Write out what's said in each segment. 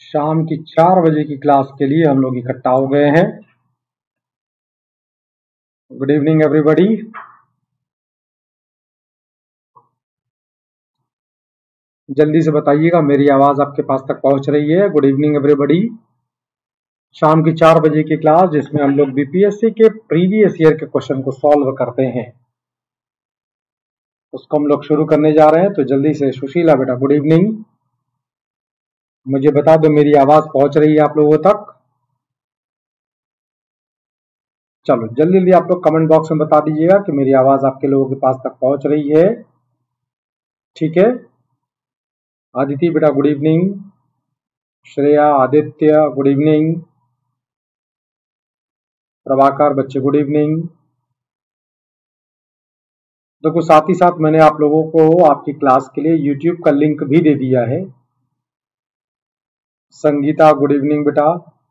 शाम की 4 बजे की क्लास के लिए हम लोग इकट्ठा हो गए हैं। Good evening everybody. जल्दी से बताइएगा मेरी आवाज आपके पास तक पहुंच रही है। Good evening everybody. शाम की 4 बजे की क्लास जिसमें हम लोग बीपीएससी के प्रीवियस ईयर के क्वेश्चन को सॉल्व करते हैं, उसको हम लोग शुरू करने जा रहे हैं। तो जल्दी से सुशीला बेटा गुड इवनिंग, मुझे बता दो मेरी आवाज पहुंच रही है आप लोगों तक। चलो जल्दी जल्दी आप लोग कमेंट बॉक्स में बता दीजिएगा कि मेरी आवाज आपके लोगों के पास तक पहुंच रही है। ठीक है, आदिति बेटा good evening, Shreya Aditya good evening, Prabhakar बच्चे गुड इवनिंग। देखो साथ ही साथ मैंने आप लोगों को आपकी क्लास के लिए यूट्यूब का लिंक भी दे दिया है। संगीता गुड इवनिंग बेटा।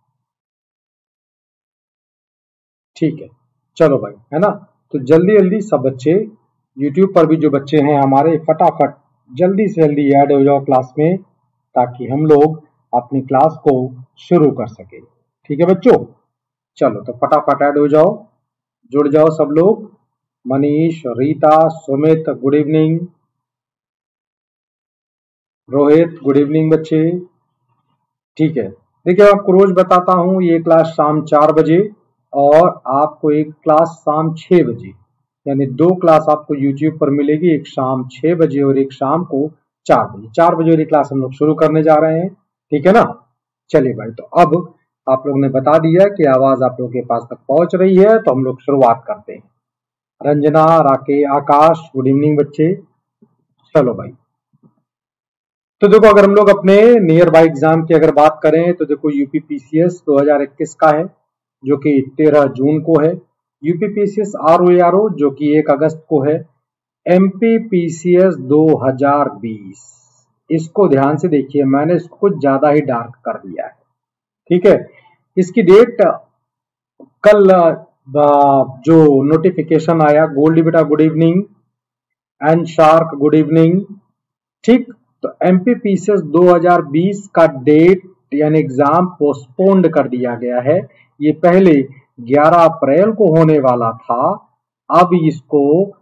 ठीक है, चलो भाई, है ना। तो जल्दी जल्दी सब बच्चे यूट्यूब पर भी जो बच्चे हैं हमारे, फटाफट जल्दी से जल्दी ऐड हो जाओ क्लास में, ताकि हम लोग अपनी क्लास को शुरू कर सके। ठीक है बच्चों, चलो तो फटाफट ऐड हो जाओ, जुड़ जाओ सब लोग। Manish, Rita, Sumit good evening, Rohit good evening बच्चे। ठीक है, देखिए आपको रोज बताता हूँ ये क्लास शाम 4 बजे और आपको एक क्लास शाम 6 बजे, यानी 2 क्लास आपको यूट्यूब पर मिलेगी, एक शाम 6 बजे और एक शाम को 4 बजे। 4 बजे वाली क्लास हम लोग शुरू करने जा रहे हैं, ठीक है ना। चलिए भाई, तो अब आप लोगों ने बता दिया कि आवाज आप लोगों के पास तक पहुंच रही है, तो हम लोग शुरुआत करते हैं। रंजना, राके, आकाश गुड इवनिंग बच्चे। चलो भाई, तो देखो अगर हम लोग अपने नियर बाय एग्जाम की अगर बात करें तो देखो यूपीपीसीएस 2021 का है जो कि 13 जून को है। यूपीपीसीएस आरओ जो कि 1 अगस्त को है। एमपीपीसीएस 2020, इसको ध्यान से देखिए, मैंने इसको कुछ ज्यादा ही डार्क कर दिया है, ठीक है। इसकी डेट कल जो नोटिफिकेशन आया, गोल्डी बेटा good evening, and Shark good evening. ठीक, तो एमपीपीसीएस 2020 का डेट यानी एग्जाम पोस्टपोन्ड कर दिया गया है। ये पहले 11 अप्रैल को होने वाला था, अब इसको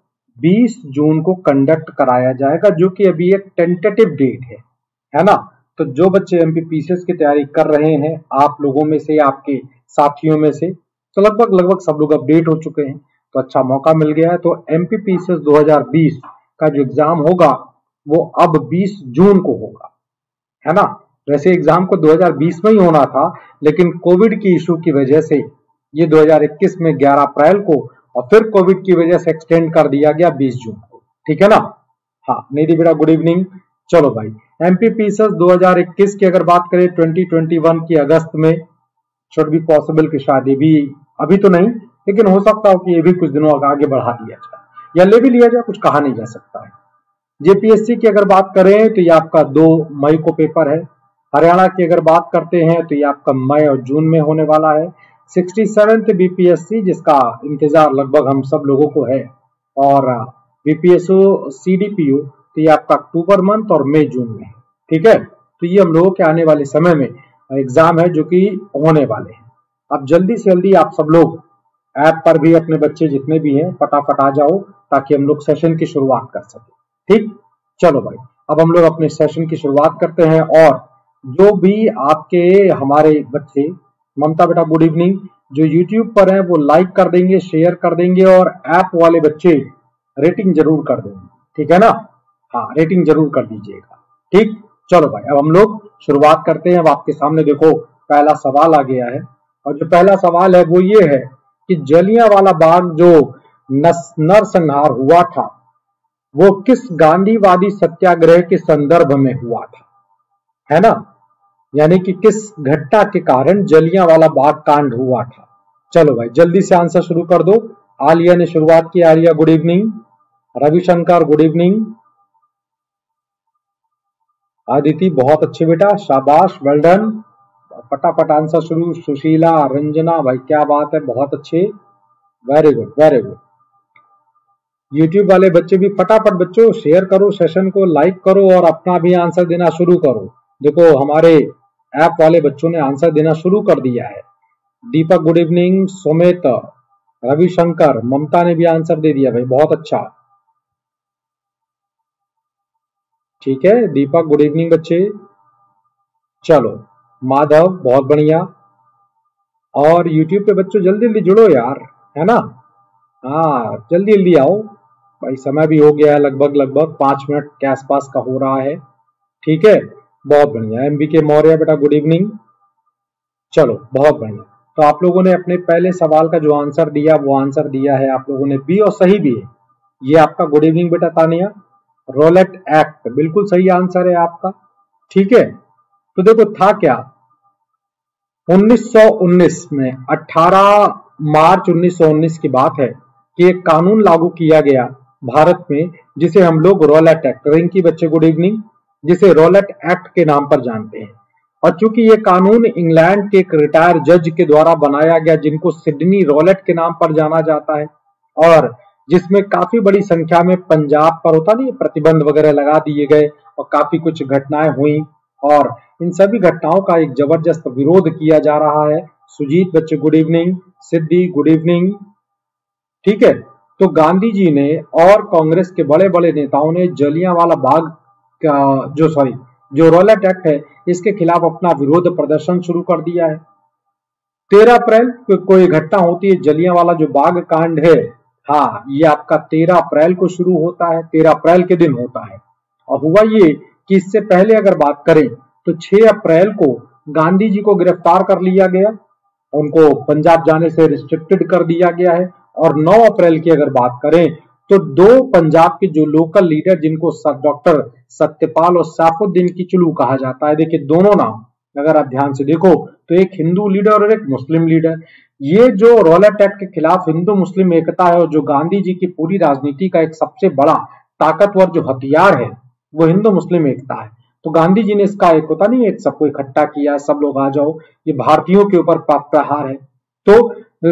20 जून को कंडक्ट कराया जाएगा, जो कि अभी एक टेंटेटिव डेट है ना। तो जो बच्चे एमपीपीसीएस की तैयारी कर रहे हैं, आप लोगों में से, आपके साथियों में से, तो लगभग सब लोग अपडेट हो चुके हैं, तो अच्छा मौका मिल गया है। तो एमपीपीसीएस 2020 का जो एग्जाम होगा वो अब 20 जून को होगा, है ना। वैसे एग्जाम को 2020 में ही होना था, लेकिन कोविड की इशू की वजह से ये 2021 में 11 अप्रैल को और फिर कोविड की वजह से एक्सटेंड कर दिया गया 20 जून को, ठीक है ना। हाँ निधि बेटा गुड इवनिंग। चलो भाई, एमपीपीसीएस 2021 की अगर बात करें 2021 की अगस्त में, शुड बी पॉसिबल कि शायद ये भी, अभी तो नहीं, लेकिन हो सकता हो कि ये भी कुछ दिनों आगे बढ़ा दिया जाए या ले भी लिया जाए, कुछ कहा नहीं जा सकता है। जेपीएससी की अगर बात करें तो ये आपका 2 मई को पेपर है। हरियाणा की अगर बात करते हैं तो ये आपका मई और जून में होने वाला है। 67th बीपीएससी जिसका इंतजार लगभग हम सब लोगों को है, और बीपीएसओ सीडीपीओ तो ये आपका अक्टूबर मंथ और मई जून में है, ठीक है। तो ये हम लोगों के आने वाले समय में एग्जाम है जो कि होने वाले हैं। अब जल्दी से जल्दी आप सब लोग ऐप पर भी अपने बच्चे जितने भी हैं फटाफट आ जाओ, ताकि हम लोग सेशन की शुरुआत कर सके, ठीक। चलो भाई, अब हम लोग अपने सेशन की शुरुआत करते हैं, और जो भी आपके हमारे बच्चे, ममता बेटा गुड इवनिंग, जो यूट्यूब पर हैं वो लाइक कर देंगे, शेयर कर देंगे, और ऐप वाले बच्चे रेटिंग जरूर कर देंगे, ठीक है ना। हाँ रेटिंग जरूर कर दीजिएगा, ठीक। चलो भाई, अब हम लोग शुरुआत करते हैं। अब आपके सामने देखो पहला सवाल आ गया है, और जो पहला सवाल है वो ये है कि जलियांवाला बाग जो नरसंहार हुआ था वो किस गांधीवादी सत्याग्रह के संदर्भ में हुआ था, है ना। यानी कि किस घटना के कारण जलियांवाला बाग कांड हुआ था। चलो भाई जल्दी से आंसर शुरू कर दो। आलिया ने शुरुआत की, Alia good evening, Ravishankar good evening, Aditi बहुत अच्छे बेटा, शाबाश, वेल डन, फटाफट आंसर शुरू। सुशीला, रंजना भाई क्या बात है, बहुत अच्छे, very good very good. YouTube वाले बच्चे भी फटाफट बच्चों शेयर करो, सेशन को लाइक करो और अपना भी आंसर देना शुरू करो। देखो हमारे ऐप वाले बच्चों ने आंसर देना शुरू कर दिया है। दीपक गुड इवनिंग, सुमित, रविशंकर, ममता ने भी आंसर दे दिया भाई, बहुत अच्छा। ठीक है दीपक गुड इवनिंग बच्चे। चलो माधव बहुत बढ़िया। और YouTube पे बच्चों जल्दी जल्दी जुड़ो यार, है ना। हाँ जल्दी जल्दी आओ भाई, समय भी हो गया है, लगभग 5 मिनट के आसपास का हो रहा है। ठीक है बहुत बढ़िया। MBK मौर्य बेटा गुड इवनिंग। चलो बहुत बढ़िया। तो आप लोगों ने अपने पहले सवाल का जो आंसर दिया वो आंसर दिया है आप लोगों ने बी, और सही भी है। ये आपका गुड इवनिंग बेटा तानिया, रोलेट एक्ट बिल्कुल सही आंसर है आपका। ठीक है तो देखो था क्या, 1919 में 18 मार्च 1919 की बात है कि एक कानून लागू किया गया भारत में, जिसे हम लोग रोलेट एक्ट, रिंकी बच्चे गुड इवनिंग, जिसे रोलेट एक्ट के नाम पर जानते हैं। और चूंकि ये कानून इंग्लैंड के एक रिटायर जज के द्वारा बनाया गया, जिनको सिडनी रोलेट के नाम पर जाना जाता है, और जिसमें काफी बड़ी संख्या में पंजाब पर होता नहीं प्रतिबंध वगैरह लगा दिए गए और काफी कुछ घटनाएं हुई, और इन सभी घटनाओं का एक जबरदस्त विरोध किया जा रहा है। सुजीत बच्चे good evening, Siddhi good evening. ठीक है तो गांधी जी ने और कांग्रेस के बड़े बड़े नेताओं ने जलियांवाला बाग का जो रोलेट एक्ट है इसके खिलाफ अपना विरोध प्रदर्शन शुरू कर दिया है। 13 अप्रैल को कोई घटना होती है, जलियांवाला जो बाग कांड है, हाँ ये आपका 13 अप्रैल को शुरू होता है, 13 अप्रैल के दिन होता है। और हुआ ये कि इससे पहले अगर बात करें तो 6 अप्रैल को गांधी जी को गिरफ्तार कर लिया गया, उनको पंजाब जाने से रिस्ट्रिक्टेड कर दिया गया है। और 9 अप्रैल की अगर बात करें तो दो पंजाब के जो लोकल लीडर, जिनको डॉक्टर सत्यपाल और सैफुद्दीन किचलू कहा जाता है, देखिए दोनों नाम अगर आप ध्यान से देखो तो एक हिंदू लीडर और एक मुस्लिम लीडर, ये जो रोलेट एक्ट के खिलाफ हिंदू मुस्लिम एकता है और जो गांधी जी की पूरी राजनीति का एक सबसे बड़ा ताकतवर जो हथियार है वो हिंदू मुस्लिम एकता है। तो गांधी जी ने इसका एक होता नहीं, एक सबको इकट्ठा किया, सब लोग आ जाओ, ये भारतीयों के ऊपर प्रहार है। तो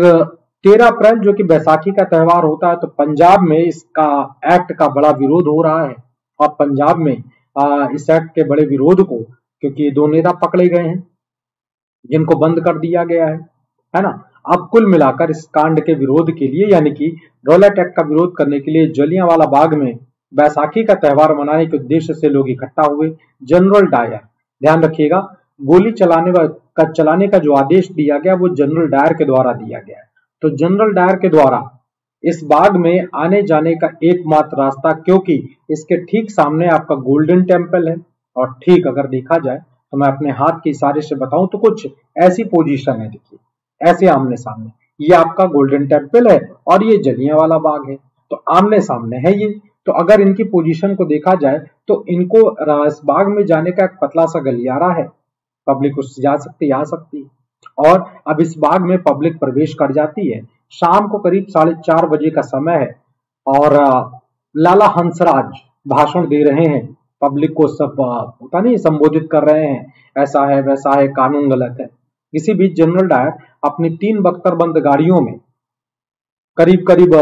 13 अप्रैल जो कि बैसाखी का त्योहार होता है, तो पंजाब में इसका एक्ट का बड़ा विरोध हो रहा है। और पंजाब में इस एक्ट के बड़े विरोध को, क्योंकि दो नेता पकड़े गए हैं जिनको बंद कर दिया गया है ना। अब कुल मिलाकर इस कांड के विरोध के लिए, यानी कि रोलेट एक्ट का विरोध करने के लिए जलियांवाला बाग में बैसाखी का त्योहार मनाने के उद्देश्य से लोग इकट्ठा हुए। जनरल डायर, ध्यान रखिएगा, गोली चलाने का जो आदेश दिया गया वो जनरल डायर के द्वारा दिया गया है। तो जनरल डायर के द्वारा इस बाग में आने जाने का एकमात्र रास्ता, क्योंकि इसके ठीक सामने आपका गोल्डन टेम्पल है, और ठीक अगर देखा जाए तो मैं अपने हाथ के इशारे से बताऊं तो कुछ ऐसी पोजीशन है, देखिए ऐसे आमने सामने, ये आपका गोल्डन टेम्पल है और ये जलियांवाला बाग है, तो आमने सामने है ये। तो अगर इनकी पोजीशन को देखा जाए तो इनको इस बाग में जाने का एक पतला सा गलियारा है, पब्लिक उससे जा सकती आ सकती है। और अब इस बाग में पब्लिक प्रवेश कर जाती है। शाम को करीब 4:30 बजे का समय है और लाला हंसराज भाषण दे रहे हैं, पब्लिक को सब पता नहीं संबोधित कर रहे हैं, ऐसा है वैसा है, कानून गलत है। इसी बीच जनरल डायर अपनी 3 बख्तरबंद गाड़ियों में करीब करीब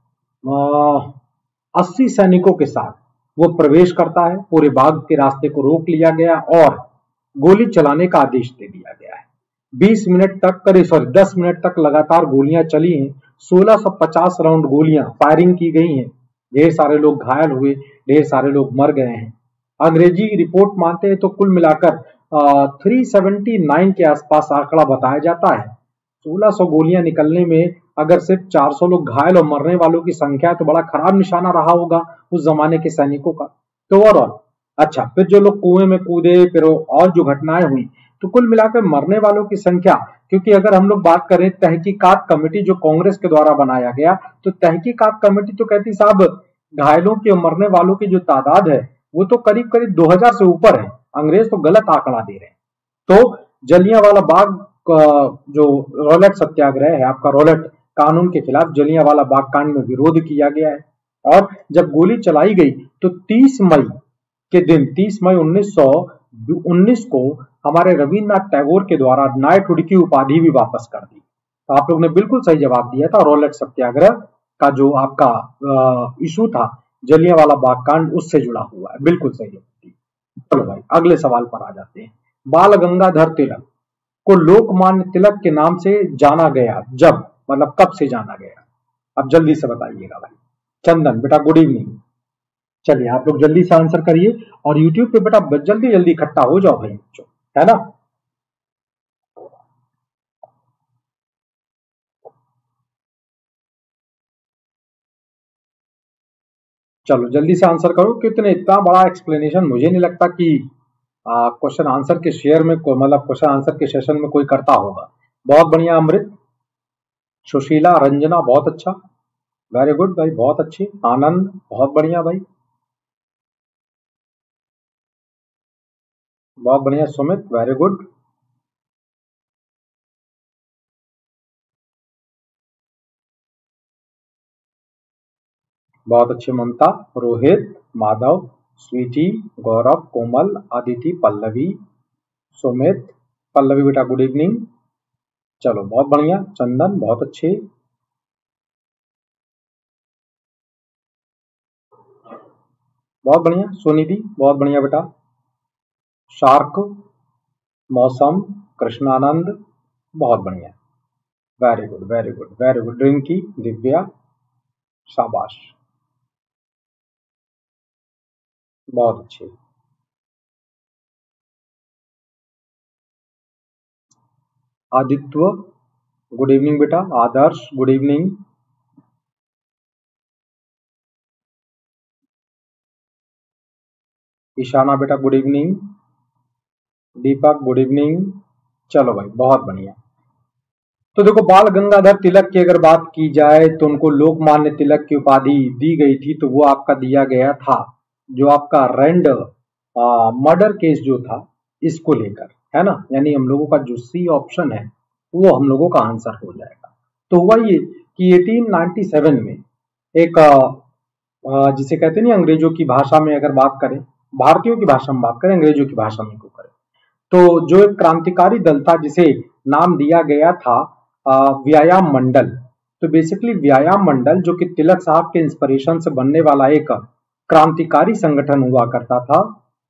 80 सैनिकों के साथ वो प्रवेश करता है। पूरे बाग के रास्ते को रोक लिया गया और गोली चलाने का आदेश दे दिया गया है। 10 मिनट तक लगातार गोलियां चली हैं। 1650 राउंड गोलियां फायरिंग की गई हैं। ढेर सारे लोग घायल हुए, ढेर सारे लोग मर गए हैं। अंग्रेजी रिपोर्ट मानते हैं तो कुल मिलाकर 379 के आसपास आंकड़ा बताया जाता है। 1600 गोलियां निकलने में अगर सिर्फ 400 लोग घायल और मरने वालों की संख्या है तो बड़ा खराब निशाना रहा होगा उस जमाने के सैनिकों का। तो ओवरऑल अच्छा, फिर जो लोग कुएं में कूदे, फिर और जो घटनाएं हुई, तो कुल मिलाकर मरने वालों की संख्या, क्योंकि अगर हम लोग बात करें तहकीकात कमेटी जो कांग्रेस के द्वारा बनाया गया, तो तहकीकात कमेटी तो कहती साहब घायलों की और मरने वालों की जो तादाद है वो तो करीब करीब 2000 से ऊपर है। अंग्रेज तो गलत आंकड़ा दे रहे हैं। तो जलियांवाला बाग जो रोलेट सत्याग्रह है आपका, रोलेट कानून के खिलाफ जलियांवाला बाग कांड में विरोध किया गया है। और जब गोली चलाई गई तो 30 मई के दिन, 30 मई 1919 को हमारे रविन्द्रनाथ टैगोर के द्वारा नाइटहुड की उपाधि भी वापस कर दी। तो आप लोग ने बिल्कुल सही जवाब दिया था, रोलेट सत्याग्रह का जो आपका इशू था जलियांवाला बाग कांड उससे जुड़ा हुआ है, बिल्कुल सही। चलो भाई अगले सवाल पर आ जाते हैं। बाल गंगाधर तिलक को लोकमान्य तिलक के नाम से जाना गया जब, मतलब कब से जाना गया? अब जल्दी से बताइएगा भाई। चंदन बेटा गुड इवनिंग। चलिए आप लोग जल्दी से आंसर करिए और यूट्यूब पे बेटा जल्दी जल्दी इकट्ठा हो जाओ भाई बच्चों, है ना। चलो जल्दी से आंसर करो, कितने इतना बड़ा एक्सप्लेनेशन मुझे नहीं लगता कि क्वेश्चन आंसर के शेयर में मतलब क्वेश्चन आंसर के सेशन में कोई करता होगा। बहुत बढ़िया अमृत, सुशीला, रंजना बहुत अच्छा, वेरी गुड भाई, बहुत अच्छी। आनंद बहुत बढ़िया भाई, बहुत बढ़िया। Sumit very good. बहुत अच्छी ममता, रोहित, माधव, स्वीटी, गौरव, कोमल, अदिति, पल्लवी, सुमित, पल्लवी बेटा गुड इवनिंग। चलो बहुत बढ़िया। चंदन बहुत अच्छे, बहुत बढ़िया। सुनिधि बहुत बढ़िया बेटा। शार्क, मौसम, कृष्णानंद बहुत बढ़िया, very good very good very good. Rinki, Divya, शाबाश, बहुत अच्छे। आदित्य गुड इवनिंग बेटा। आदर्श गुड इवनिंग। ईशाना बेटा good evening. Deepak good evening. चलो भाई बहुत बढ़िया। तो देखो बाल गंगाधर तिलक की अगर बात की जाए तो उनको लोकमान्य तिलक की उपाधि दी गई थी, तो वो आपका दिया गया था जो आपका रैंड मर्डर केस जो था इसको लेकर, है ना। यानी हम लोगों का जो सी ऑप्शन है वो हम लोगों का आंसर हो जाएगा। तो हुआ ये कि 1897 में एक जिसे कहते नहीं अंग्रेजों की भाषा में अगर बात करें, भारतीयों की भाषा में बात करें, अंग्रेजों की भाषा में क्यों करें, तो जो एक क्रांतिकारी दल था जिसे नाम दिया गया था व्यायाम मंडल। तो बेसिकली व्यायाम मंडल जो कि तिलक साहब के इंस्पिरेशन से बनने वाला एक क्रांतिकारी संगठन हुआ करता था,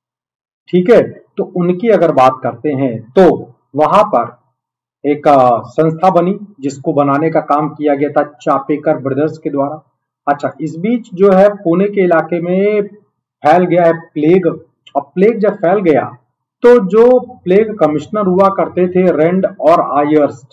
ठीक है। तो उनकी अगर बात करते हैं तो वहां पर एक संस्था बनी जिसको बनाने का काम किया गया था चापेकर ब्रदर्स के द्वारा। अच्छा, इस बीच जो है पुणे के इलाके में फैल गया है प्लेग, और प्लेग जब फैल गया तो जो प्लेग कमिश्नर हुआ करते थे रेंड और आयर्स्ट,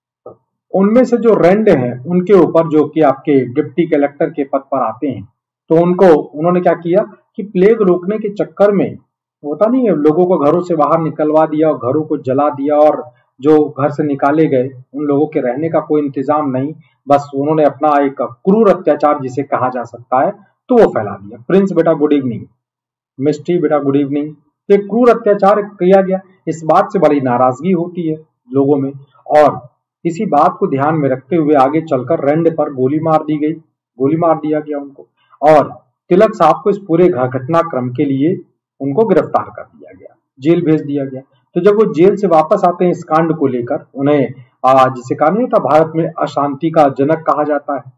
उनमें से जो रेंड है उनके ऊपर जो कि आपके डिप्टी कलेक्टर के पद पर आते हैं, तो उन्होंने क्या किया कि प्लेग रोकने के चक्कर में, होता नहीं है, लोगों को घरों से बाहर निकलवा दिया और घरों को जला दिया, और जो घर से निकाले गए उन लोगों के रहने का कोई इंतजाम नहीं, बस उन्होंने अपना एक क्रूर अत्याचार जिसे कहा जा सकता है तो वो फैला दिया। प्रिंस बेटा गुड इवनिंग। मिस्टी बेटा गुड इवनिंग। तो एक क्रूर अत्याचार किया गया, इस बात से बड़ी नाराजगी होती है लोगों में, और इसी बात को ध्यान में रखते हुए आगे चलकर रेंड पर गोली मार दी गई, गोली मार दिया गया उनको, और तिलक साहब को इस पूरे घटनाक्रम के लिए उनको गिरफ्तार कर दिया गया, जेल भेज दिया गया। तो जब वो जेल से वापस आते हैं इस कांड को लेकर, उन्हें जिसे कहा नहीं था भारत में अशांति का जनक कहा जाता है,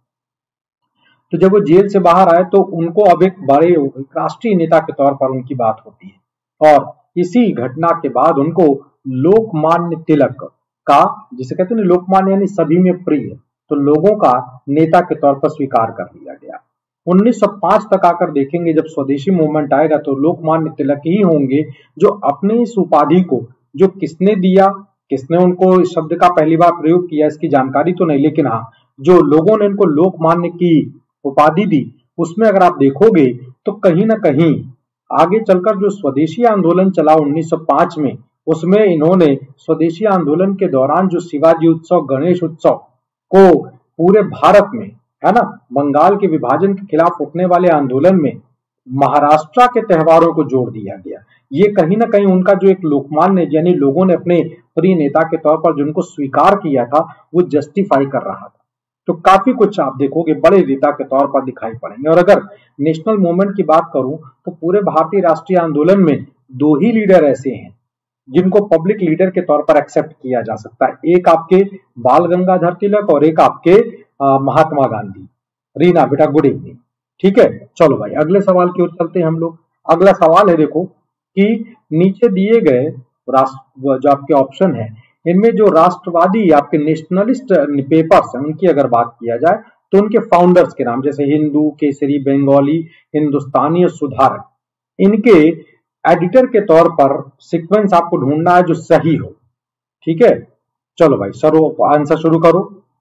तो जब वो जेल से बाहर आए तो उनको अब एक बड़े राष्ट्रीय नेता के तौर पर उनकी बात होती है, और इसी घटना के बाद उनको लोकमान्य तिलक का, जिसे कहते हैं लोकमान्य यानी सभी में प्रिय, तो लोगों का नेता के तौर पर स्वीकार कर लिया गया। 1905 तक आकर देखेंगे जब स्वदेशी मूवमेंट आएगा तो लोकमान्य तिलक ही होंगे जो अपने इस उपाधि को, जो किसने दिया, किसने उनको इस शब्द का पहली बार प्रयोग किया इसकी जानकारी तो नहीं, लेकिन हाँ जो लोगों ने इनको लोकमान्य की उपाधि दी, उसमें अगर आप देखोगे तो कहीं ना कहीं आगे चलकर जो स्वदेशी आंदोलन चला 1905 में, उसमें इन्होंने स्वदेशी आंदोलन के दौरान जो शिवाजी उत्सव, गणेश उत्सव को पूरे भारत में, है ना, बंगाल के विभाजन के खिलाफ उठने वाले आंदोलन में महाराष्ट्र के त्योहारों को जोड़ दिया गया। ये कहीं ना कहीं उनका जो एक लोकमान्य यानी लोगों ने अपने प्रिय नेता के तौर पर जिनको स्वीकार किया था वो जस्टिफाई कर रहा था। तो काफी कुछ आप देखोगे बड़े नेता के तौर पर दिखाई पड़ेंगे। और अगर नेशनल मूवमेंट की बात करूं तो पूरे भारतीय राष्ट्रीय आंदोलन में दो ही लीडर ऐसे हैं जिनको पब्लिक लीडर के तौर पर एक्सेप्ट किया जा सकता है, एक आपके बाल गंगाधर तिलक और एक आपके महात्मा गांधी। रीना बेटा गुड इवनिंग। ठीक है, चलो भाई अगले सवाल की ओर चलते हैं हम लोग। अगला सवाल है देखो कि नीचे दिए गए राष्ट्र जो आपके ऑप्शन है इनमें जो राष्ट्रवादी आपके नेशनलिस्ट पेपर्स हैं उनकी अगर बात किया जाए तो उनके फाउंडर्स के नाम जैसे हिंदू, केसरी, बंगाली, हिंदुस्तानी और सुधारक, इनके एडिटर के तौर पर सीक्वेंस आपको ढूंढना है जो सही हो। ठीक है, चलो भाई आंसर शुरू करो।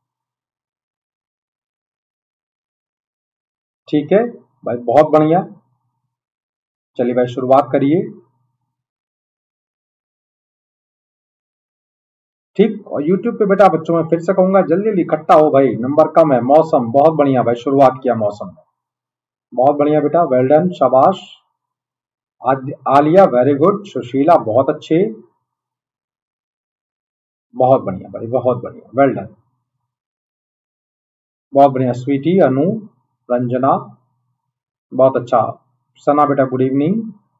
ठीक है भाई, बहुत बढ़िया। चलिए भाई शुरुआत करिए। ठीक, और YouTube पे बेटा बच्चों में फिर से कहूंगा जल्दी जल्दी इकट्ठा हो भाई, नंबर कम है। मौसम बहुत बढ़िया भाई, शुरुआत किया मौसम में, बहुत बढ़िया बेटा, वेल डन, शाबाश। आलिया वेरी गुड, सुशीला बहुत अच्छे, बहुत बढ़िया भाई, बहुत बढ़िया, वेल डन, बहुत बढ़िया। स्वीटी, अनु, रंजना बहुत अच्छा, सना बेटा गुड इवनिंग,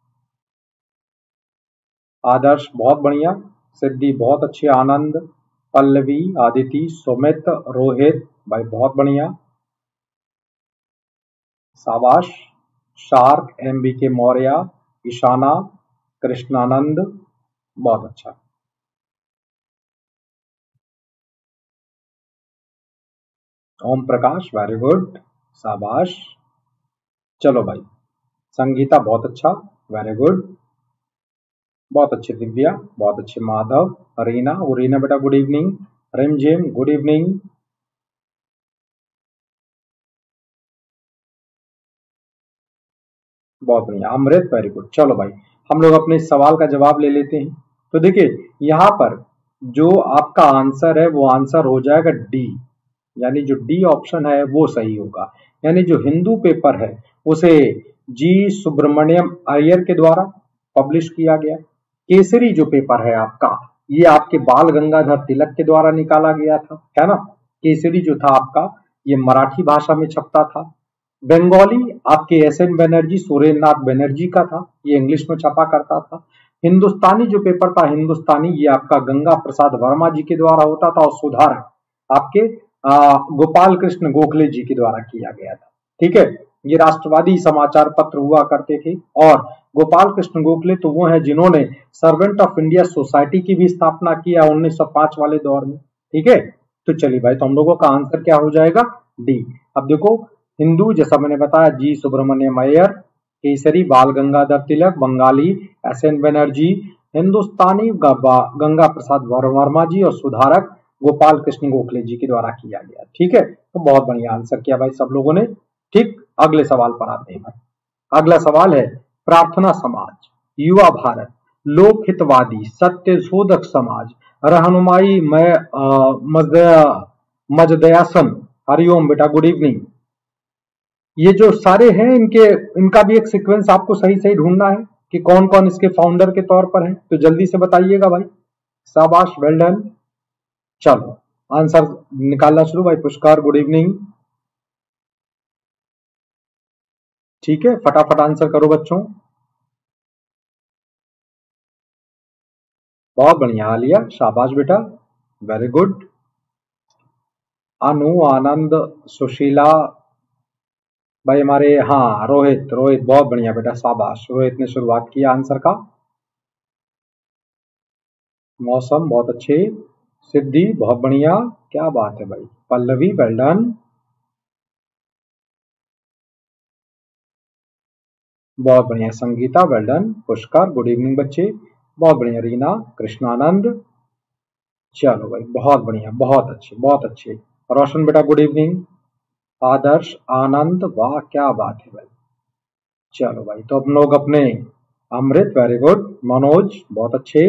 आदर्श बहुत बढ़िया, सिद्धि बहुत अच्छे, आनंद, पल्लवी, आदिति, सुमित, रोहित भाई बहुत बढ़िया, शाबाश। शार्क, एमबी के मौर्य, ईशाना, कृष्णानंद बहुत अच्छा, ओम प्रकाश वेरी गुड, शाबाश। चलो भाई, संगीता बहुत अच्छा, वेरी गुड, बहुत अच्छे। दिव्या बहुत अच्छे, माधव, रीना बेटा good evening, Rimjhim good evening, बहुत बढ़िया, अमृत वेरी गुड। चलो भाई, हम लोग अपने सवाल का जवाब ले लेते हैं। तो देखिए यहाँ पर जो आपका आंसर है वो आंसर हो जाएगा डी, यानी जो डी ऑप्शन है वो सही होगा। यानी जो हिंदू पेपर है उसे जी सुब्रमण्यम अय्यर के द्वारा पब्लिश किया गया। केसरी जो पेपर है आपका, ये आपके बाल गंगाधर तिलक के द्वारा निकाला गया था, है ना। केसरी जो था आपका ये मराठी भाषा में छपता था। बंगाली आपके एसएन बनर्जी, सुरेंद्रनाथ बनर्जी का था, ये इंग्लिश में छपा करता था। हिंदुस्तानी जो पेपर था हिंदुस्तानी, ये आपका गंगा प्रसाद वर्मा जी के द्वारा होता था, और सुधारक आपके गोपाल कृष्ण गोखले जी के द्वारा किया गया था। ठीक है, ये राष्ट्रवादी समाचार पत्र हुआ करते थे। और गोपाल कृष्ण गोखले तो वो हैं जिन्होंने सर्वेंट ऑफ इंडिया सोसाइटी की भी स्थापना किया 1905 वाले दौर में। ठीक है, तो चलिए भाई, तो हम लोगों का आंसर क्या हो जाएगा, डी। अब देखो, हिंदू जैसा मैंने बताया जी सुब्रमण्यम अय्यर, केसरी बाल गंगाधर तिलक, बंगाली एसएन बनर्जी, हिंदुस्तानी गंगा प्रसाद वर्मा जी, और सुधारक गोपाल कृष्ण गोखले जी के द्वारा किया गया। ठीक है, तो बहुत बढ़िया आंसर किया भाई सब लोगों ने। ठीक, अगले सवाल पर आते हैं भाई। अगला सवाल है, प्रार्थना समाज, युवा भारत, लोक हितवादी, सत्य शोधक समाज, रहनुमाई मजदयासन, हरिओम बेटा गुड इवनिंग। ये जो सारे हैं इनका भी एक सीक्वेंस आपको सही सही ढूंढना है कि कौन कौन इसके फाउंडर के तौर पर है, तो जल्दी से बताइएगा भाई, शाबाश, वेल डन। चलो आंसर निकालना शुरू भाई। Pushkar good evening. ठीक है, फटाफट आंसर करो बच्चों, बहुत बढ़िया। आलिया शाबाश बेटा, वेरी गुड। अनु, आनंद, सुशीला भाई हमारे, हाँ रोहित बहुत बढ़िया बेटा, शाबाश, रोहित ने शुरुआत किया आंसर का। मौसम बहुत अच्छे, सिद्धि बहुत बढ़िया, क्या बात है भाई, पल्लवी वेल डन, बहुत बढ़िया। Sangeeta well done, Pushkar good evening बच्चे, बहुत बढ़िया। रीना, कृष्णानंद, चलो भाई बहुत बढ़िया, बहुत अच्छे, बहुत अच्छे। रोशन बेटा गुड इवनिंग, आदर्श, आनंद, वाह क्या बात है भाई। चलो भाई, तो हम लोग अपने अमृत वेरी गुड, मनोज बहुत अच्छे,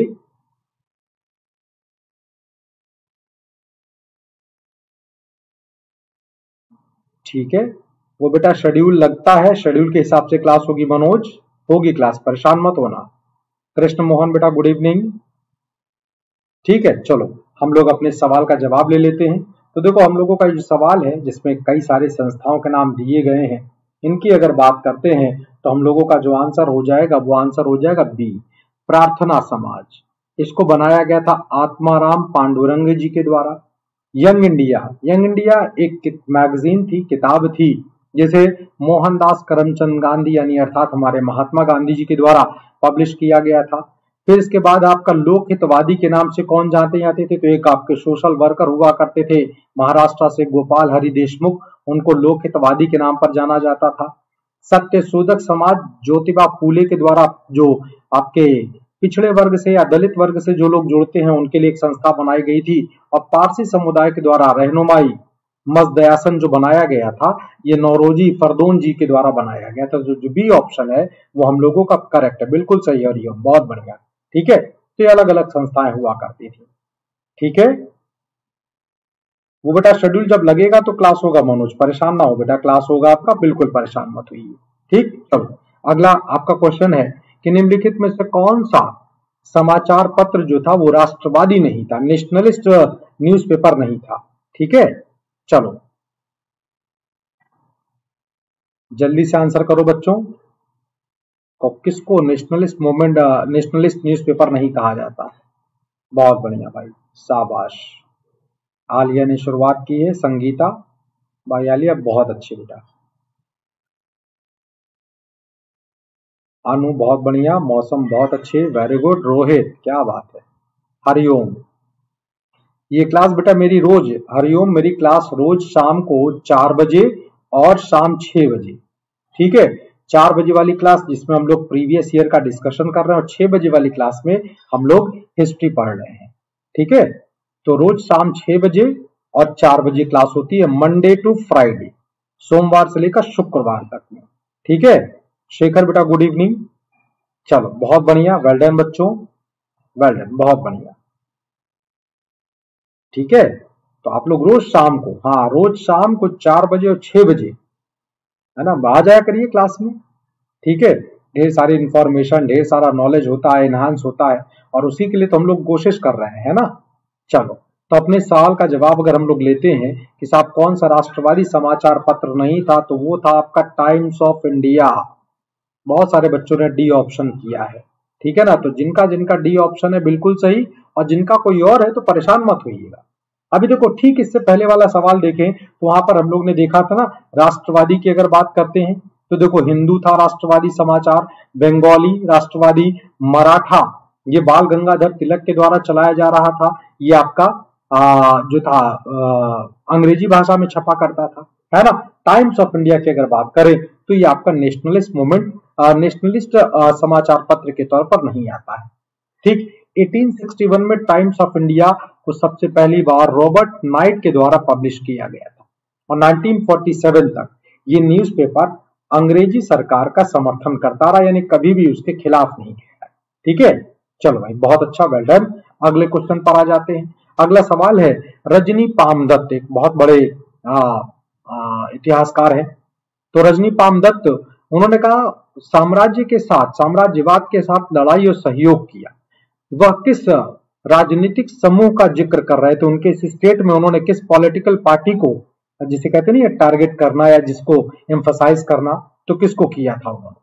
ठीक है। वो बेटा शेड्यूल लगता है, शेड्यूल के हिसाब से क्लास होगी मनोज, होगी क्लास, परेशान मत होना। कृष्ण मोहन बेटा गुड इवनिंग, ठीक है। चलो हम लोग अपने सवाल का जवाब ले लेते हैं। तो देखो, हम लोगों का जो सवाल है जिसमें कई सारे संस्थाओं के नाम दिए गए हैं, इनकी अगर बात करते हैं तो हम लोगों का जो आंसर हो जाएगा वो आंसर हो जाएगा बी, प्रार्थना समाज। इसको बनाया गया था आत्माराम पांडुरंग जी के द्वारा। यंग इंडिया एक मैगजीन थी, किताब थी, जिसे मोहनदास करमचंद गांधी यानी अर्थात हमारे महात्मा गांधी जी के द्वारा पब्लिश किया गया था। फिर इसके बाद आपका लोक हितवादी के नाम से कौन जाने जाते थे, तो एक आपके सोशल वर्कर हुआ करते थे महाराष्ट्र से, गोपाल हरि देशमुख, उनको लोक हितवादी के नाम पर जाना जाता था। सत्य शोधक समाज ज्योतिबा फूले के द्वारा जो आपके पिछड़े वर्ग से या दलित वर्ग से जो लोग जुड़ते हैं उनके लिए एक संस्था बनाई गई थी। और पारसी समुदाय के द्वारा रहनुमाई मजदयासन जो बनाया गया था, ये नौरोजी फरदोन जी के द्वारा बनाया गया था। जो बी ऑप्शन है वो हम लोगों का करेक्ट है, बिल्कुल सही है और ये बहुत बढ़िया। ठीक है, तो ये अलग अलग संस्थाएं हुआ करती थी। ठीक है, वो बेटा शेड्यूल जब लगेगा तो क्लास होगा मनोज, परेशान ना हो बेटा, क्लास होगा आपका, बिल्कुल परेशान मत होइए। ठीक, चलो अगला आपका क्वेश्चन है कि निम्नलिखित में से कौन सा समाचार पत्र जो था वो राष्ट्रवादी नहीं था, नेशनलिस्ट न्यूज़पेपर नहीं था। ठीक है, चलो जल्दी से आंसर करो बच्चों। तो किसको नेशनलिस्ट मूवमेंट, नेशनलिस्ट न्यूज़पेपर नहीं कहा जाता? बहुत बढ़िया भाई, शाबाश। आलिया ने शुरुआत की है, संगीता भाई, आलिया बहुत अच्छी बेटा। अनु बहुत बढ़िया, मौसम बहुत अच्छे, वेरी गुड। रोहित क्या बात है। हरिओम, ये क्लास बेटा मेरी रोज, हरिओम मेरी क्लास रोज शाम को 4 बजे और शाम 6 बजे। ठीक है, 4 बजे वाली क्लास जिसमें हम लोग प्रीवियस ईयर का डिस्कशन कर रहे हैं और 6 बजे वाली क्लास में हम लोग हिस्ट्री पढ़ रहे हैं। ठीक है, तो रोज शाम 6 बजे और 4 बजे क्लास होती है, मंडे टू फ्राइडे, सोमवार से लेकर शुक्रवार तक में। ठीक है, शेखर बेटा गुड इवनिंग। चलो बहुत बढ़िया, वेल डन बच्चों, वेल डन, बहुत बढ़िया। ठीक है, तो आप लोग रोज शाम को, हाँ रोज शाम को 4 बजे और 6 बजे है ना, आ जाया करिए क्लास में। ठीक है, ढेर सारी इंफॉर्मेशन, ढेर सारा नॉलेज होता है, एनहांस होता है, और उसी के लिए तो हम लोग कोशिश कर रहे हैं ना। चलो, तो अपने सवाल का जवाब अगर हम लोग लेते हैं कि साहब कौन सा राष्ट्रवादी समाचार पत्र नहीं था, तो वो था आपका टाइम्स ऑफ इंडिया। बहुत सारे बच्चों ने डी ऑप्शन किया है। ठीक है ना, तो जिनका जिनका डी ऑप्शन है बिल्कुल सही, और जिनका कोई और है तो परेशान मत होइएगा। अभी देखो, ठीक इससे पहले वाला सवाल देखें तो वहां पर हम लोग ने देखा था ना, राष्ट्रवादी की अगर बात करते हैं तो देखो हिंदू था राष्ट्रवादी समाचार, बंगाली राष्ट्रवादी, मराठा ये बाल गंगाधर तिलक के द्वारा चलाया जा रहा था, ये आपका जो था अंग्रेजी भाषा में छपा करता था, है ना। टाइम्स ऑफ इंडिया की अगर बात करें तो ये आपका नेशनलिस्ट मूवमेंट, नेशनलिस्ट समाचार पत्र के तौर पर नहीं आता है। ठीक, 1861 में टाइम्स ऑफ इंडिया को सबसे पहली बार रॉबर्ट नाइट के द्वारा पब्लिश किया गया था, और 1947 तक ये न्यूज़पेपर अंग्रेजी सरकार का समर्थन करता रहा, यानी कभी भी उसके खिलाफ नहीं गया। ठीक है, चलो भाई बहुत अच्छा, वेल डन। अगले क्वेश्चन पर आ जाते हैं। अगला सवाल है, रजनी पामदत्त एक बहुत बड़े इतिहासकार है। तो रजनी पामदत्त उन्होंने कहा साम्राज्य के साथ, साम्राज्यवाद के साथ लड़ाई और सहयोग किया। वह किस राजनीतिक समूह का जिक्र कर रहे थे, उनके इस स्टेट में उन्होंने किस पॉलिटिकल पार्टी को, जिसे कहते नहीं टारगेट करना या जिसको एम्फसाइज करना, तो किसको किया था उन्होंने?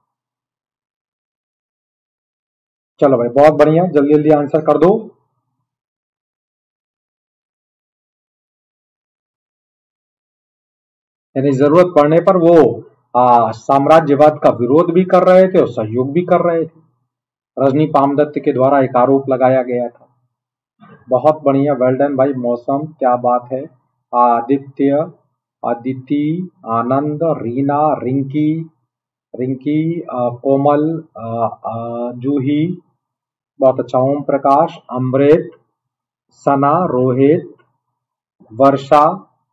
चलो भाई बहुत बढ़िया, जल्दी जल्दी आंसर कर दो। यानी जरूरत पड़ने पर वो साम्राज्यवाद का विरोध भी कर रहे थे और सहयोग भी कर रहे थे। रजनी पामदत्त के द्वारा एक आरोप लगाया गया था। बहुत बढ़िया, वेल डन भाई। मौसम क्या बात है। आदित्य, अदिति, आनंद, रीना, रिंकी, रिंकी, कोमल, जूही, बहुत अच्छा। ओम प्रकाश, अमृत, सना, रोहित, वर्षा,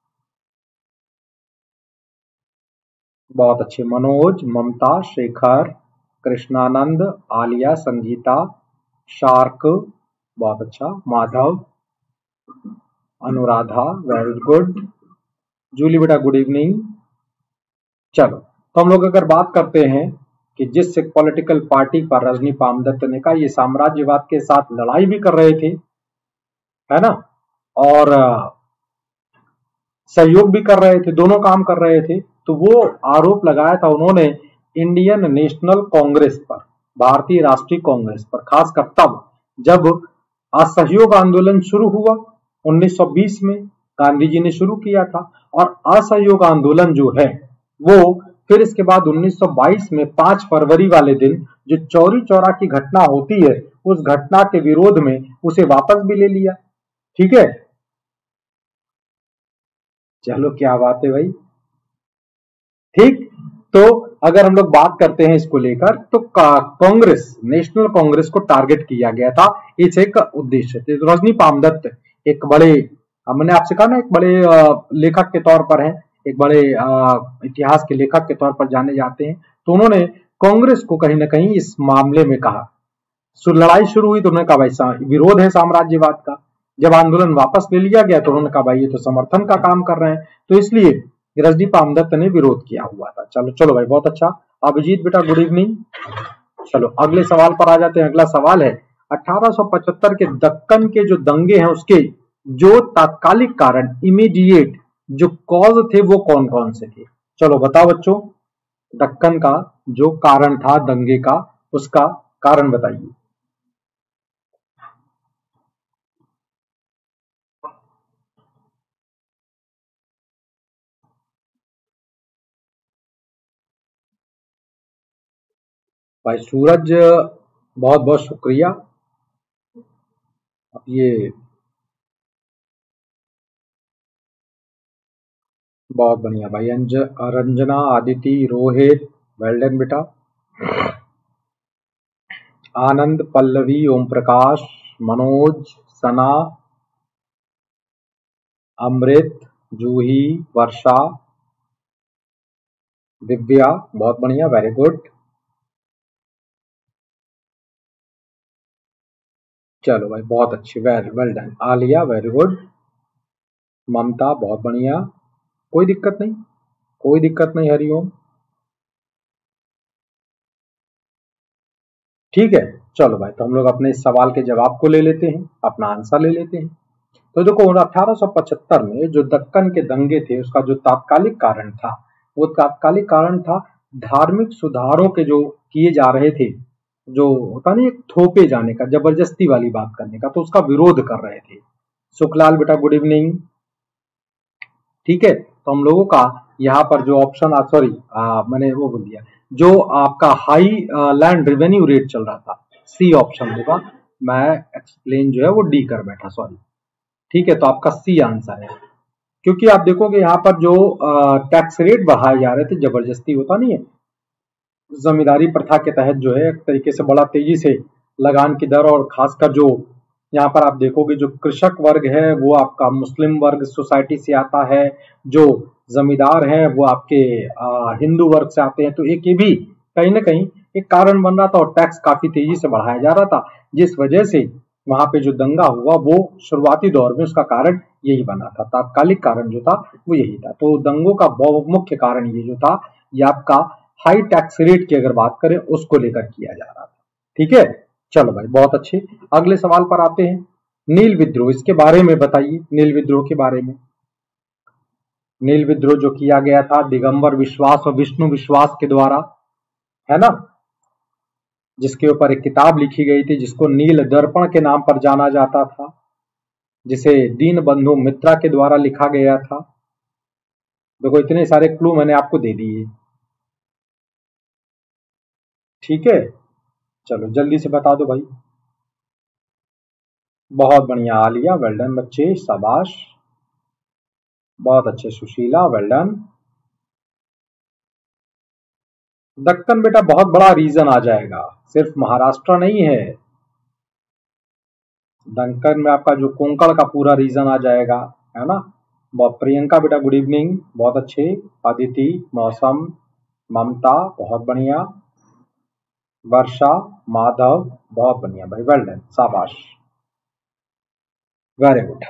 बहुत अच्छे। मनोज, ममता, शेखर, कृष्णानंद, आलिया, संगीता, शार्क, बहुत अच्छा। Madhav, Anuradha, very good. Julie बेटा गुड इवनिंग। चलो, तो हम लोग अगर बात करते हैं कि जिस पॉलिटिकल पार्टी पर रजनी पामदत्त ने कहा ये साम्राज्यवाद के साथ लड़ाई भी कर रहे थे, है ना, और सहयोग भी कर रहे थे, दोनों काम कर रहे थे, तो वो आरोप लगाया था उन्होंने इंडियन नेशनल कांग्रेस पर, भारतीय राष्ट्रीय कांग्रेस पर, खासकर तब जब असहयोग आंदोलन शुरू हुआ 1920 में, गांधी जी ने शुरू किया था। और असहयोग आंदोलन जो है वो फिर इसके बाद 1922 में 5 फरवरी वाले दिन जो चौरी चौरा की घटना होती है उस घटना के विरोध में उसे वापस भी ले लिया। ठीक है, चलो क्या बात है भाई। ठीक, तो अगर हम लोग बात करते हैं इसको लेकर तो कांग्रेस, नेशनल कांग्रेस को टारगेट किया गया था, इस एक उद्देश्य थे। रजनी पामदत्त एक बड़े, मैंने आपसे कहा ना, एक बड़े लेखक के तौर पर हैं, एक बड़े इतिहास के लेखक के तौर पर जाने जाते हैं। तो उन्होंने कांग्रेस को कहीं ना कहीं इस मामले में कहा, लड़ाई शुरू हुई तो उन्होंने कहा भाई विरोध है साम्राज्यवाद का। जब आंदोलन वापस ले लिया गया तो उन्होंने कहा भाई ये तो समर्थन का काम कर रहे हैं, तो इसलिए रजनी पामदत्त ने विरोध किया हुआ था। चलो चलो भाई, बहुत अच्छा। अभिजीत बेटा गुड इवनिंग। चलो अगले सवाल पर आ जाते हैं। अगला सवाल है 1875 के दक्कन के जो दंगे हैं उसके जो तात्कालिक कारण, इमीडिएट जो कॉज थे वो कौन कौन से थे? चलो बताओ बच्चों, दक्कन का जो कारण था दंगे का, उसका कारण बताइए। भाई सूरज, बहुत बहुत शुक्रिया। ये बहुत बढ़िया भाई। रंजना, आदिति, रोहित, वेल डन बेटा। आनंद, पल्लवी, ओम प्रकाश, मनोज, सना, अमृत, जूही, वर्षा, दिव्या, बहुत बढ़िया, वेरी गुड। चलो भाई बहुत अच्छी, well done. Alia, very good. Mamta, बहुत बढ़िया, कोई दिक्कत नहीं, कोई दिक्कत नहीं। हरिओम, ठीक है। चलो भाई, तो हम लोग अपने इस सवाल के जवाब को ले लेते हैं, अपना आंसर ले लेते हैं। तो देखो 1875 में जो दक्कन के दंगे थे उसका जो तात्कालिक कारण था, वो तात्कालिक कारण था धार्मिक सुधारों के जो किए जा रहे थे, जो होता नहीं एक थोपे जाने का, जबरदस्ती वाली बात करने का, तो उसका विरोध कर रहे थे। सुखलाल बेटा गुड इवनिंग। ठीक है, तो हम लोगों का यहाँ पर जो ऑप्शन, सॉरी मैंने वो बोल दिया, जो आपका हाई लैंड रेवेन्यू रेट चल रहा था, सी ऑप्शन होगा। मैं एक्सप्लेन जो है वो डी कर बैठा, सॉरी। ठीक है, तो आपका सी आंसर है, क्योंकि आप देखोगे यहाँ पर जो टैक्स रेट बढ़ाए जा रहे थे, जबरदस्ती होता नहीं है, जमींदारी प्रथा के तहत जो है एक तरीके से बड़ा तेजी से लगान की दर, और खासकर जो यहाँ पर आप देखोगे जो कृषक वर्ग है वो आपका मुस्लिम वर्ग सोसाइटी से आता है, जो जमींदार हैं वो आपके हिंदू वर्ग से आते हैं, तो एक ये भी कहीं ना कहीं एक कारण बन रहा था, और टैक्स काफी तेजी से बढ़ाया जा रहा था, जिस वजह से वहां पे जो दंगा हुआ वो शुरुआती दौर में उसका कारण यही बना था, तात्कालिक कारण जो था वो यही था। तो दंगों का मुख्य कारण ये जो था, ये आपका हाई टैक्स रेट की अगर बात करें उसको लेकर किया जा रहा था। ठीक है, चलो भाई बहुत अच्छे। अगले सवाल पर आते हैं, नील विद्रोह, इसके बारे में बताइए, नील विद्रोह के बारे में। नील विद्रोह जो किया गया था दिगंबर विश्वास और विष्णु विश्वास के द्वारा, है ना, जिसके ऊपर एक किताब लिखी गई थी जिसको नील दर्पण के नाम पर जाना जाता था, जिसे दीन बंधु मित्रा के द्वारा लिखा गया था। देखो इतने सारे क्लू मैंने आपको दे दिए। ठीक है, चलो जल्दी से बता दो भाई। बहुत बढ़िया आलिया, वेल डन बच्चे, शाबाश, बहुत अच्छे। Sushila, well done. दक्कन बेटा बहुत बड़ा रीजन आ जाएगा, सिर्फ महाराष्ट्र नहीं है, दक्कन में आपका जो कोंकण का पूरा रीजन आ जाएगा, है ना। प्रियंका बेटा गुड इवनिंग, बहुत अच्छे। अदिति, मौसम, ममता, बहुत बढ़िया। वर्षा, माधव, बहुत बढ़िया भाई, वेल डन, शाबाश, वेरी गुड,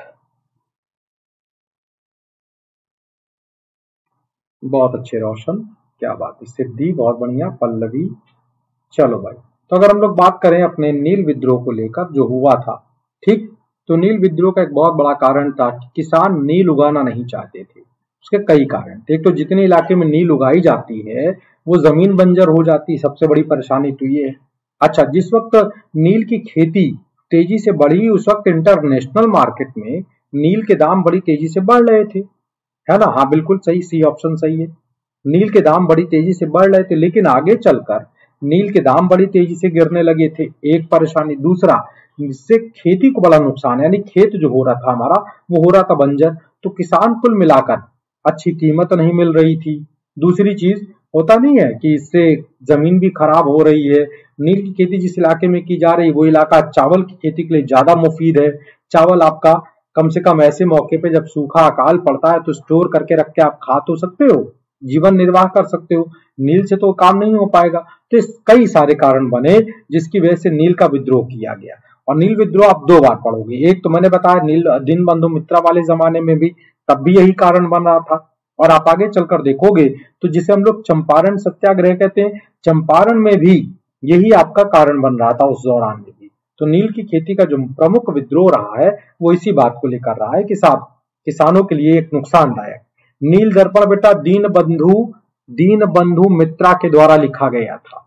बहुत अच्छे रोशन, क्या बात है। सिद्धि, बहुत बढ़िया। पल्लवी, चलो भाई, तो अगर हम लोग बात करें अपने नील विद्रोह को लेकर जो हुआ था, ठीक, तो नील विद्रोह का एक बहुत बड़ा कारण था कि किसान नील उगाना नहीं चाहते थे। उसके कई कारण थे। एक तो जितने इलाके में नील उगाई जाती है वो जमीन बंजर हो जाती है, सबसे बड़ी परेशानी तो ये है। अच्छा, जिस वक्त नील की खेती तेजी से बढ़ी उस वक्त इंटरनेशनल मार्केट में नील के दाम बड़ी तेजी से बढ़ रहे थे, है ना। हाँ बिल्कुल सही, सी ऑप्शन सही है। नील के दाम बड़ी तेजी से बढ़ रहे थे, लेकिन आगे चलकर नील के दाम बड़ी तेजी से गिरने लगे थे, एक परेशानी। दूसरा, इससे खेती को बड़ा नुकसान, यानी खेत जो हो रहा था हमारा वो हो रहा था बंजर, तो किसान कुल मिलाकर अच्छी कीमत नहीं मिल रही थी। दूसरी चीज, होता नहीं है कि इससे जमीन भी खराब हो रही है। नील की खेती जिस इलाके में की जा रही है वो इलाका चावल की खेती के लिए ज्यादा मुफीद है। चावल आपका कम से कम ऐसे मौके पे जब सूखा अकाल पड़ता है तो स्टोर करके रख के आप खा तो सकते हो, जीवन निर्वाह कर सकते हो। नील से तो काम नहीं हो पाएगा। तो इस कई सारे कारण बने जिसकी वजह से नील का विद्रोह किया गया। और नील विद्रोह आप दो बार पढ़ोगे, एक तो मैंने बताया नील दीनबंधु मित्रा वाले जमाने में भी, तब भी यही कारण बन रहा था। और आप आगे चलकर देखोगे तो जिसे हम लोग चंपारण सत्याग्रह कहते हैं, चंपारण में भी यही आपका कारण बन रहा था उस दौरान में भी। तो नील की खेती का जो प्रमुख विद्रोह रहा है वो इसी बात को लेकर रहा है कि साहब किसानों के लिए एक नुकसानदायक। नील दर्पण बेटा दीनबंधु मित्रा के द्वारा लिखा गया था।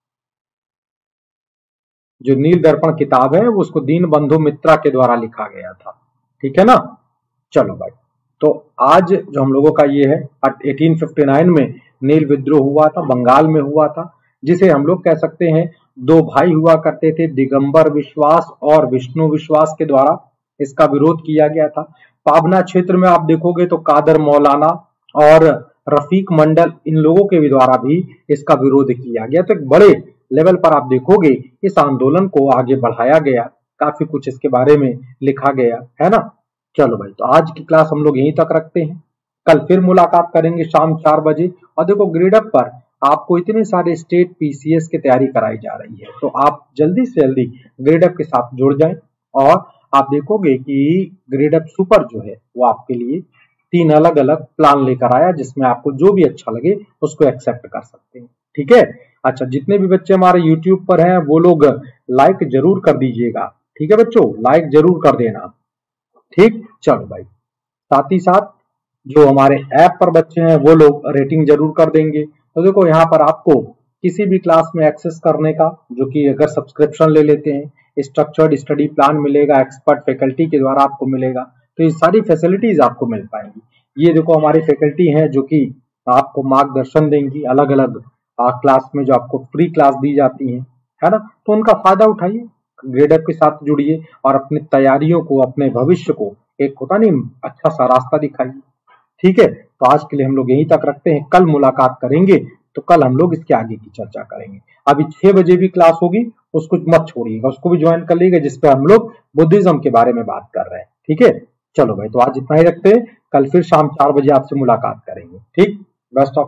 जो नील दर्पण किताब है वो उसको दीनबंधु मित्रा के द्वारा लिखा गया था। ठीक है ना। चलो भाई, तो आज जो हम लोगों का ये है 1859 में नील विद्रोह हुआ था, बंगाल में हुआ था, जिसे हम लोग कह सकते हैं दो भाई हुआ करते थे, दिगंबर विश्वास और विष्णु विश्वास के द्वारा इसका विरोध किया गया था। पाबना क्षेत्र में आप देखोगे तो कादर मौलाना और रफीक मंडल, इन लोगों के द्वारा भी इसका विरोध किया गया। तो एक बड़े लेवल पर आप देखोगे इस आंदोलन को आगे बढ़ाया गया, काफी कुछ इसके बारे में लिखा गया है ना। चलो भाई, तो आज की क्लास हम लोग यहीं तक रखते हैं, कल फिर मुलाकात करेंगे शाम 4 बजे। और देखो ग्रेडअप पर आपको इतने सारे स्टेट पीसीएस की तैयारी कराई जा रही है, तो आप जल्दी से जल्दी ग्रेडअप के साथ जुड़ जाएं। और आप देखोगे कि ग्रेडअप सुपर जो है वो आपके लिए 3 अलग अलग प्लान लेकर आया, जिसमें आपको जो भी अच्छा लगे उसको एक्सेप्ट कर सकते हैं। ठीक है। अच्छा, जितने भी बच्चे हमारे यूट्यूब पर हैं वो लोग लाइक जरूर कर दीजिएगा। ठीक है बच्चों, लाइक जरूर कर देना। ठीक, चलो भाई, साथ ही साथ जो हमारे ऐप पर बच्चे हैं वो लोग रेटिंग जरूर कर देंगे। तो देखो यहाँ पर आपको किसी भी क्लास में एक्सेस करने का, जो कि अगर सब्सक्रिप्शन ले लेते हैं, स्ट्रक्चर्ड स्टडी प्लान मिलेगा, एक्सपर्ट फैकल्टी के द्वारा आपको मिलेगा, तो ये सारी फैसिलिटीज आपको मिल पाएंगी। ये देखो हमारी फैकल्टी है जो कि आपको मार्गदर्शन देंगी अलग अलग क्लास में, जो आपको फ्री क्लास दी जाती है ना। तो उनका फायदा उठाइए, ग्रेडअप के साथ जुड़िए और अपनी तैयारियों को, अपने भविष्य को एक होता नहीं अच्छा सा रास्ता दिखाइए। ठीक है, तो आज के लिए हम लोग यहीं तक रखते हैं, कल मुलाकात करेंगे। तो कल हम लोग इसके आगे की चर्चा करेंगे। अभी 6 बजे भी क्लास होगी, उसको मत छोड़िएगा, उसको भी ज्वाइन कर लीजिएगा, जिसपे हम लोग बुद्धिज्म के बारे में बात कर रहे हैं। ठीक है, चलो भाई, तो आज इतना ही रखते हैं, कल फिर शाम 4 बजे आपसे मुलाकात करेंगे। ठीक, बेस्ट ऑफ